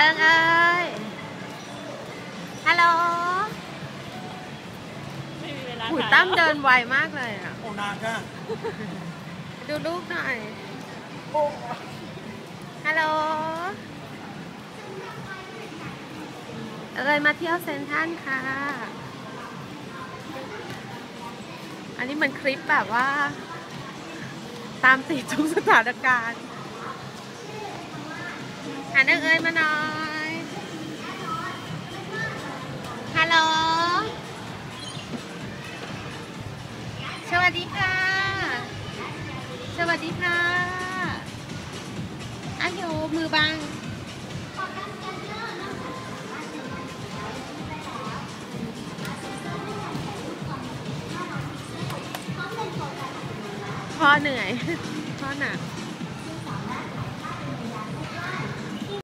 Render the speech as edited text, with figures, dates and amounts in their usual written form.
อิงเอ้ยฮัลโหลไม่มีเวลาหูตั้มเดินไวมากเลยอ่ะโอ้นานจ้ะดูลูกหน่อยฮัลโหลเอ้ยมาเที่ยวเซ็นทรัลค่ะ อันนี้เหมือนคลิปแบบว่า ตามติดทุกสถานการณ์หาเอ้ยมาหน่อยฮัลโหลสวัสดีค่ะสวัสดีค่ะอายุมือบังพ่อเหนื่อยพ่อหนัก